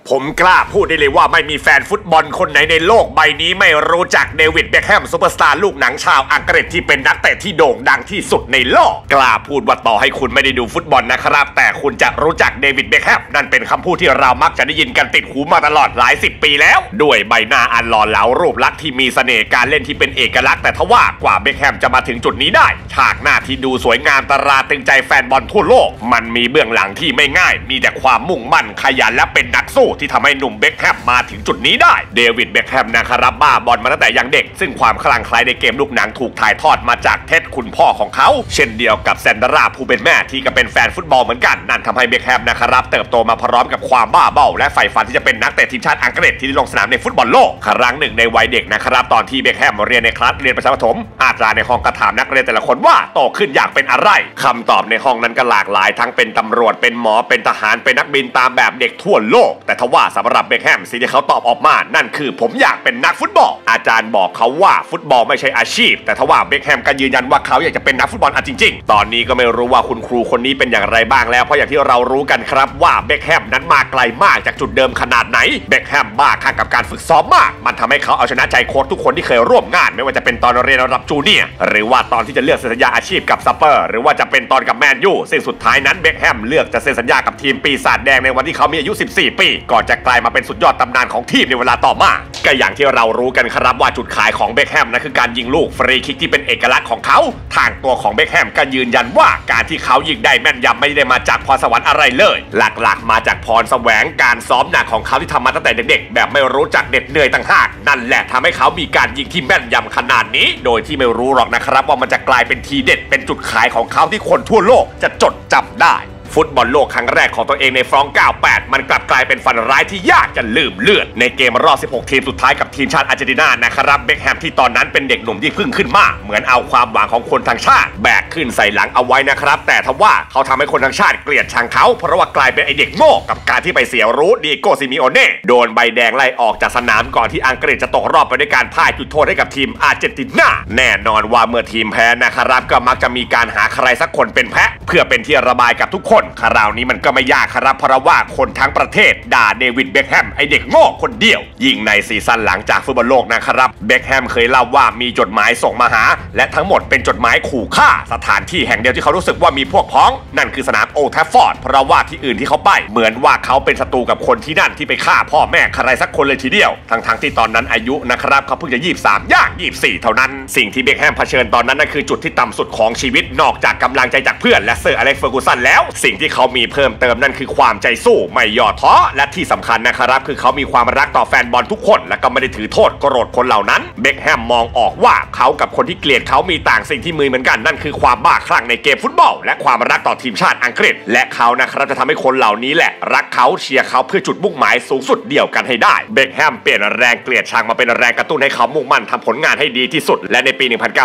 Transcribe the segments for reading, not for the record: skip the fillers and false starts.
ผมกล้าพูดได้เลยว่าไม่มีแฟนฟุตบอลคนไหนในโลกใบนี้ไม่รู้จักเดวิดเบ็คแฮมซุปเปอร์สตาร์ลูกหนังชาวอังกฤษที่เป็นนักเตะที่โด่งดังที่สุดในโลกกล้าพูดว่าต่อให้คุณไม่ได้ดูฟุตบอลนะครับแต่คุณจะรู้จักเดวิดเบ็คแฮมนั่นเป็นคำพูดที่เรามักจะได้ยินกันติดหูมาตลอดหลายสิบปีแล้วด้วยใบหน้าอันหล่อเหลารูปลักษณ์ที่มีเสน่ห์การเล่นที่เป็นเอกลักษณ์แต่ทว่ากว่าเบ็คแฮมจะมาถึงจุดนี้ได้ฉากหน้าที่ดูสวยงามตราตรึงใจแฟนบอลทั่วโลกมันมีเบื้องหลังที่ไม่ง่ายมีแต่ความมุ่งมั่นขยันและเป็นนักสู้ที่ทำให้หนุ่มเบ็คแฮมมาถึงจุดนี้ได้เดวิดเบ็คแฮมนะครับบ้าบอลมาตั้งแต่ยังเด็กซึ่งความคลั่งไคล้ในเกมลูกหนังถูกถ่ายทอดมาจากเท็ดคุณพ่อของเขาเช่นเดียวกับแซนดราผู้เป็นแม่ที่ก็เป็นแฟนฟุตบอลเหมือนกันนั่นทำให้เบ็คแฮมนะครับเติบโตมาพร้อมกับความบ้าเบ้าและใฝ่ฝันที่จะเป็นนักเตะทีมชาติอังกฤษที่ได้ลงสนามในฟุตบอลโลกครั้งหนึ่งในวัยเด็กนะครับตอนที่เบ็คแฮมเรียนในคลาสเรียนประถมอาจารย์ในห้องก็ถามนักเรียนแต่ละคนว่าโตขึ้นอยากเป็นอะไรคำตอบในห้องนั้นก็หลากหลายทั้งเป็นตำรวจเป็นหมอเป็นทหารเป็นนักบินตามแบบเด็กทั่วโลกแต่ทว่าสำหรับเบ็คแฮมสิ่งที่เขาตอบออกมานั่นคือผมอยากเป็นนักฟุตบอลอาจารย์บอกเขาว่าฟุตบอลไม่ใช่อาชีพแต่ทว่าเบ็คแฮมก็ยืนยันว่าเขาอยากจะเป็นนักฟุตบอลจริงๆตอนนี้ก็ไม่รู้ว่าคุณครูคนนี้เป็นอย่างไรบ้างแล้วเพราะอย่างที่เรารู้กันครับว่าเบ็คแฮมนั้นมาไกลมากจากจุดเดิมขนาดไหนเบ็คแฮมบ้าคลั่งกับการฝึกซ้อมมากมันทำให้เขาเอาชนะใจโค้ชทุกคนที่เคยร่วมงานไม่ว่าจะเป็นตอนเรียนระดับจูเนียร์หรือว่าตอนที่จะเลือกเซ็นสัญญาอาชีพกับสเปอร์หรือว่าจะเป็นตอนกับแมนยูซึ่งสุดท้ายนั้นเบ็คแฮมเลือกจะเซ็นสัญญากับทีมปีศาจแดงในวันที่เขามีอายุ14 ปีก่อนจะกลายมาเป็นสุดยอดตำนานของทีมในเวลาต่อมาก็อย่างที่เรารู้กันครับว่าจุดขายของเบ็คแฮมนั้นคือการยิงลูกฟรีคิกที่เป็นเอกลักษณ์ของเขาทางตัวของเบ็คแฮมก็ยืนยันว่าการที่เขายิงได้แม่นยำไม่ได้มาจากพรสวรรค์อะไรเลยหลักๆมาจากพรแสวงการซ้อมหนักของเขาที่ทำมาตั้งแต่เด็กๆแบบไม่รู้จักเหน็ดเหนื่อยต่างหากนั่นแหละทำให้เขามีการยิงที่แม่นยำขนาดนี้โดยที่ไม่รู้หรอกนะครับว่ามันจะกลายเป็นทีเด็ดเป็นจุดขายของเขาที่คนทั่วโลกจะจดจำได้ฟุตบอลโลกครั้งแรกของตัวเองในฟรองก์98มันกลับกลายเป็นฝันร้ายที่ยากจะลืมเลือนในเกมรอบ16ทีมสุดท้ายกับทีมชาติอาร์เจนตินานะครับเบ็คแฮมที่ตอนนั้นเป็นเด็กหนุ่มที่เพิ่งขึ้นมาเหมือนเอาความหวังของคนทั้งชาติแบกขึ้นใส่หลังเอาไว้นะครับแต่ทว่าเขาทำให้คนทั้งชาติเกลียดชังเขาเพราะว่ากลายเป็นไอเด็กโง่กับการที่ไปเสียรู้ดิโกซิมิโอเน่โดนใบแดงไล่ออกจากสนามก่อนที่อังกฤษจะตกรอบไปด้วยการพ่ายจุดโทษให้กับทีมอาร์เจนตินาแน่นอนว่าเมื่อทีมแพ้นะครับก็มักจะมีการหาใครสักคนเป็นแพะเพื่อเป็นที่ระบายกับทุกคนคราวนี้มันก็ไม่ยากครับเพราะว่าคนทั้งประเทศด่าเดวิดเบ็คแฮมไอเด็กโง่คนเดียวยิ่งในซีซั่นหลังจากฟุตบอลโลกนะครับเบ็คแฮมเคยเล่าว่ามีจดหมายส่งมาหาและทั้งหมดเป็นจดหมายขู่ฆ่าสถานที่แห่งเดียวที่เขารู้สึกว่ามีพวกพ้องนั่นคือสนามโอลด์แทรฟฟอร์ดเพราะว่าที่อื่นที่เขาไปเหมือนว่าเขาเป็นศัตรูกับคนที่นั่นที่ไปฆ่าพ่อแม่ใครสักคนเลยทีเดียวทั้งที่ตอนนั้นอายุนะครับเขาเพิ่งจะ23ย่าง24เท่านั้นสิ่งที่เบ็คแฮมเผชิญตอนนั้นนั่นคือจุดที่ต่ำสุดของชีวิตนอกจากกำลังใจจากเพื่อนและเซอร์อเล็กซ์เฟอร์กูสันแล้วสิ่งที่เขามีเพิ่มเติมนั่นคือความใจสู้ไม่ย่อท้อและที่สำคัญนะครับคือเขามีความรักต่อแฟนบอลทุกคนและก็ไม่ได้ถือโทษโกรธคนเหล่านั้นเบ็คแฮมมองออกว่าเขากับคนที่เกลียดเขามีต่างสิ่งที่มือเหมือนกันนั่นคือความบ้าคลั่งในเกมฟุตบอลและความรักต่อทีมชาติอังกฤษและเขานะครับจะทำให้คนเหล่านี้แหละรักเขาเชียร์เขาเพื่อจุดมุ่งหมายสูงสุดเดียวกันให้ได้เบ็คแฮมเปลี่ยนแรงเกลียดชังมาเป็นแรงกระตุ้นให้เขามุ่งมั่นทำผลงานให้ดีที่สุดและในปี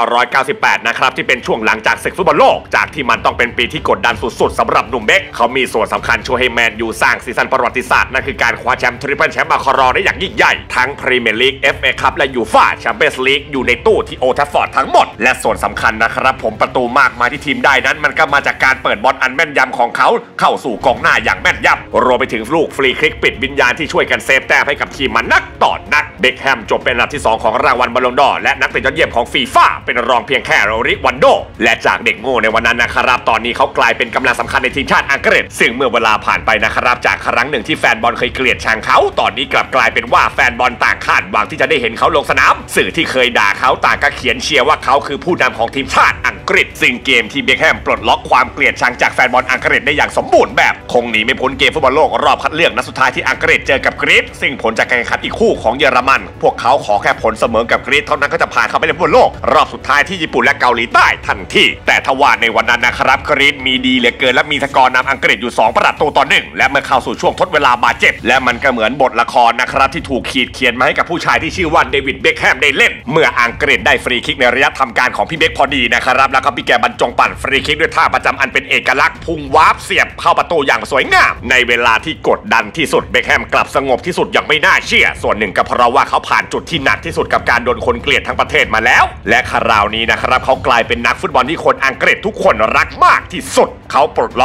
1998 นะครับที่เป็นช่วงหลังจากศึกฟุตบอลโลกจากที่มันต้องเป็นปีที่กดดันสุดๆสำหรับหนุ่มเบ็คเขามีส่วนสำคัญช่วยให้แมนยูสร้างซีซั่นประวัติศาสตร์นั่นคือการคว้าแชมป์ทริปเปิลแชมป์มาคารอได้อย่างยิ่งใหญ่ทั้งพรีเมียร์ลีก FA คัพและยูฟ่าแชมเปี้ยนส์ลีกอยู่ในตู้ที่โอลด์แทรฟฟอร์ดทั้งหมดและส่วนสำคัญนะครับผมประตูมากมายที่ทีมได้นั้นมันก็มาจากการเปิดบอลอันแม่นยำของเขาเข้าสู่กองหน้าอย่างแม่นยำรวมไปถึงลูกฟรีคิกปิดวิญญาณที่ช่วยกันเซฟแต้มให้กับทีมมันนักต่อนักเบ็คแฮมจบเป็นอันดับที่2ของรางวัลบอลลงดอร์และนักเตะยอดเยี่ยมของฟีฟ่าเป็นรองเพียงแค่โรริวันโดและจากเด็กโง่ในวันนั้นนะครับตอนนี้เขากลายเป็นกำลังสำคัญในทีมชาติอังกฤษซึ่งเมื่อเวลาผ่านไปนะครับจากครั้งหนึ่งที่แฟนบอลเคยเกลียดชังเขาตอนนี้กลับกลายเป็นว่าแฟนบอลต่างคาดหวังที่จะได้เห็นเขาลงสนามสื่อที่เคยด่าเขาต่างก็เขียนเชียร์ว่าเขาคือผู้นำของทีมชาติอังกฤษซึ่งเกมที่เบ็คแฮมปลดล็อกความเกลียดชังจากแฟนบอลอังกฤษได้อย่างสมบูรณ์แบบคงหนีไม่พ้นเกมฟุตบอลโลกรอบคัดเลือกนัดสุดท้ายที่อังกฤษเจอกับกรีซซึ่งผลจากการแข่งขันอีกคู่ของเยอรมันพวกเขาขอแค่ผลเสมอกับกรีซเท่านั้นก็จะผ่านเข้าไปเล่นฟุตบอลโลกรอบสุดท้ายที่ญี่ปุ่นและเกาหลีใต้ทันทีแต่ทว่าในวันนั้นนะครับกรีซมีดีเหลือเกินและมีสกอร์นำอังกฤษอยู่2-1และเมื่อเข้าสู่ช่วงทดเวลาบาดเจ็บและมันก็เหมือนบทละครนะครับที่ถูกขีดเขียนมาให้กับผู้ชายที่ชื่อว่าเดวิดเบ็คแฮมได้เล่นเมื่ออังกฤษได้ฟรีคิกในระยะทำการของพี่เบ็คพอดีนะครับแล้วก็พี่แกบรรจงปั่นฟรีคิกด้วยท่าประจำอันเป็นเอกลักษณ์พุ่งวาร์ปเสียบเข้าประตูอย่างสวยงามในเวลาที่กดดันที่สุดเบ็คแฮมกลับสงบที่สุดอย่างไม่น่าเชื่อส่วนหนึ่งก็เพราะว่าเขาผ่านจุดที่หนักที่สุดกับการโดนคนเกลียดทั้งประเทศมาแล้วและคราวนี้นะครับเขากลายเป็นนักฟุตบอลที่คนอังกฤษทุกคนรักมากที่สุดเขาปลดล็อก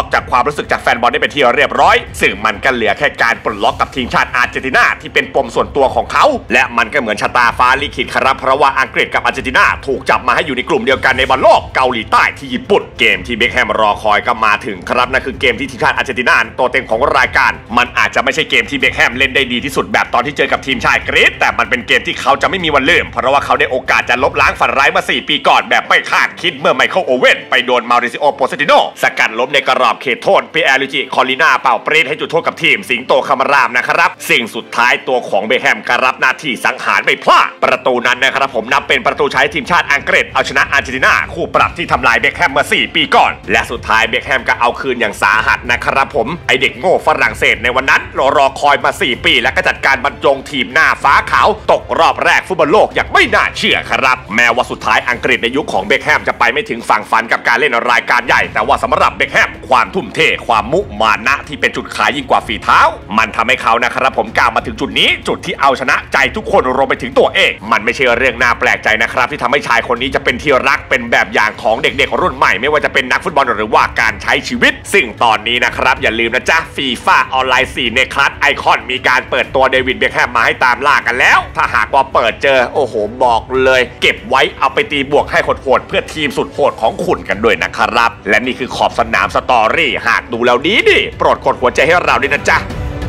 จากความรู้สึกจากแฟนบอลได้เป็นที่เรียบร้อยซึ่งมันก็เหลือแค่การปลดล็อกกับทีมชาติอาร์เจนตินาที่เป็นปมส่วนตัวของเขาและมันก็เหมือนชะตาฟ้าลิขิตครับเพราะว่าอังกฤษกับอาร์เจนตินาถูกจับมาให้อยู่ในกลุ่มเดียวกันในบอลโลกเกาหลีใต้ที่ญี่ปุ่นเกมที่เบคแฮมรอคอยก็มาถึงครับนั่นคือเกมที่ทีมชาติอาร์เจนตินาตัวเต็งของรายการมันอาจจะไม่ใช่เกมที่เบคแฮมเล่นได้ดีที่สุดแบบตอนที่เจอกับทีมชาติกรีซแต่มันเป็นเกมที่เขาจะไม่มีวันลืมเพราะว่าเขาได้โอกาสจะลบล้างฝันร้ายมา4 ปีก่อนแบบไม่คาดคิดเมื่อไมเคิลโอเว่นไปโดนมาริซิโอโปเซติโนสกัดล้มในกรอบเขตโทษปีแอร์ลูจิคอลิน่าเป่าปรีดให้จุดโทษกับทีมสิงโตคามารามนะครับสิ่งสุดท้ายตัวของเบคแฮมก็รับหน้าที่สังหารไม่พลาดประตูนั้นนะครับผมนับเป็นประตูใช้ทีมชาติอังกฤษเอาชนะอาร์เจนตินาคู่ปรับที่ทำลายเบคแฮมเมื่อ4 ปีก่อนและสุดท้ายเบคแฮมก็เอาคืนอย่างสาหัสนะครับผมไอเด็กโง่ฝรั่งเศสในวันนั้นรอคอยมา4 ปีและก็จัดการบรรจงทีมหน้าฟ้าขาวตกรอบแรกฟุตบอลโลกอย่างไม่น่าเชื่อครับแม้ว่าสุดท้ายอังกฤษในยุคของเบคแฮมจะไปไม่ถึงฝั่งฝันกับการเล่นรายการใหญ่แต่ว่าสำหรับเบคแฮมความทุ่มเทความมุมานะที่เป็นจุดขายยิ่งกว่าฝีเท้ามันทำให้เขานะครับผมก้าวมาถึงจุดนี้จุดที่เอาชนะใจทุกคนรวมไปถึงตัวเองมันไม่ใช่เรื่องน่าแปลกใจนะครับที่ทำให้ชายคนนี้จะเป็นที่รักเป็นแบบอย่างของเด็กๆรุ่นใหม่ไม่ว่าจะเป็นนักฟุตบอลหรือว่าการใช้ชีวิตซึ่งตอนนี้นะครับอย่าลืมนะจ๊ะฟีฟ่าออนไลน์4ในคลาสไอคอนมีการเปิดตัวเดวิดเบคแฮมมาให้ตามล่ากันแล้วถ้าหากว่าเปิดเจอโอ้โหบอกเลยเก็บไว้เอาไปตีบวกให้โหดๆเพื่อทีมสุดโหดของคุณกันด้วยนะครับและนี่คือขอบสนามสตอรี่หากดูแล้วดีโปรดกดหัวใจให้เราด้วยนะจ๊ะ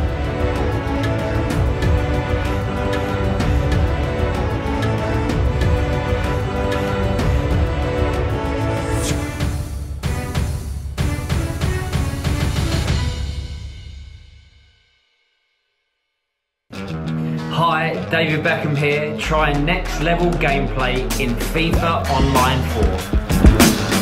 Hi, David Beckham here, trying next level gameplay in FIFA Online 4.